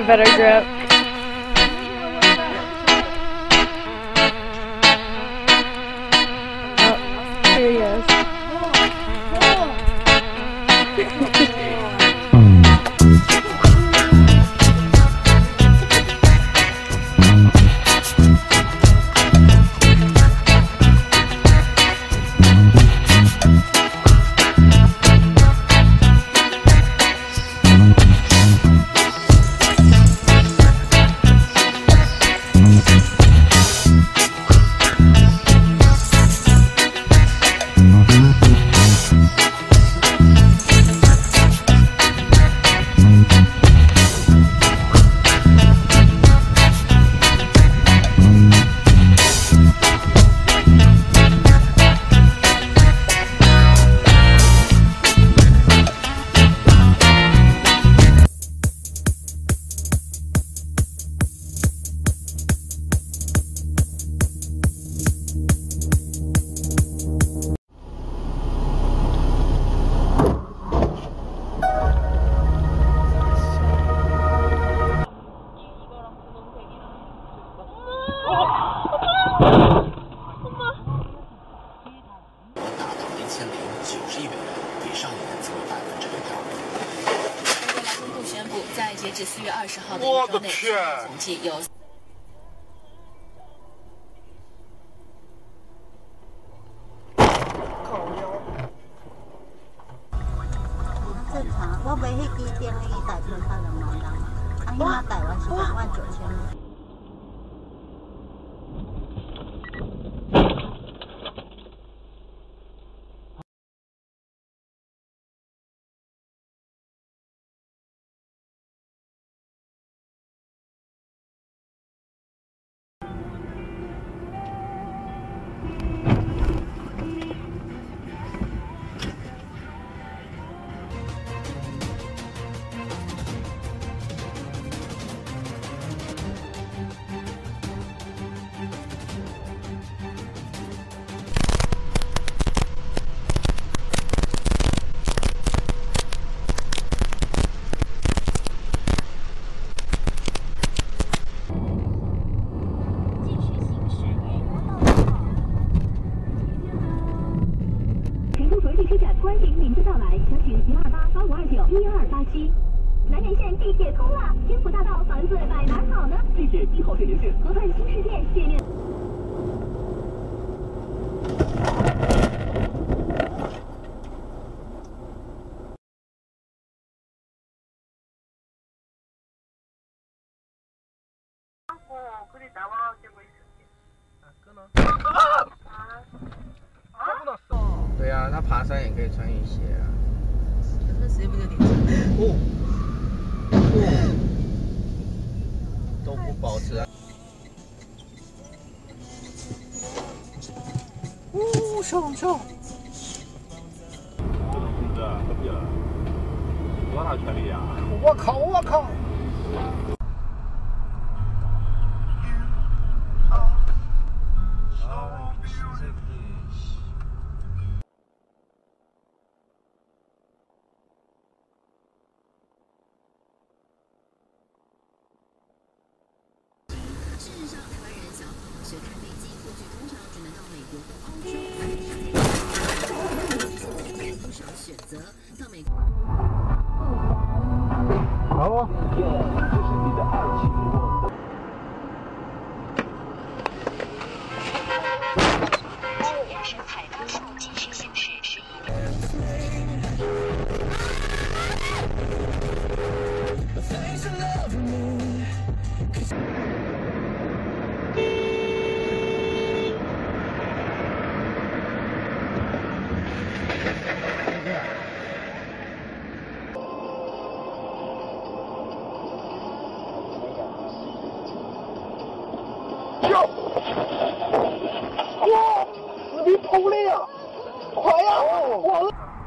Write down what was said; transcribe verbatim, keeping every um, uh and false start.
better grip. Oh, here he is. 在截至四月二十号的一周内，总计有。 正常，我买迄支电的一台票才两万人，啊，迄马台湾是两万九千。 欢迎您的到来，详询零二八八五二九一二八七。南苑线地铁通了，天府大道房子买哪儿好呢？地铁一号线沿线，河畔新世界界面。 哦，可以带我结果一次。啊，可能。啊！啊！对呀、啊，他爬山也可以穿雨鞋啊。 那谁不就顶着？ 哦。哦。都不保持啊。呜，上上。 这个裙子可别了，多大权利呀？ 我靠！我靠！ 事实上，台湾人想要好好学开飞机，过去通常只能到美国或欧洲。现在有不少选择到美国。 好啊。 这是你的爱情梦。 人生海拔数继续显示是一。 哇！你跑了呀！快呀！完了！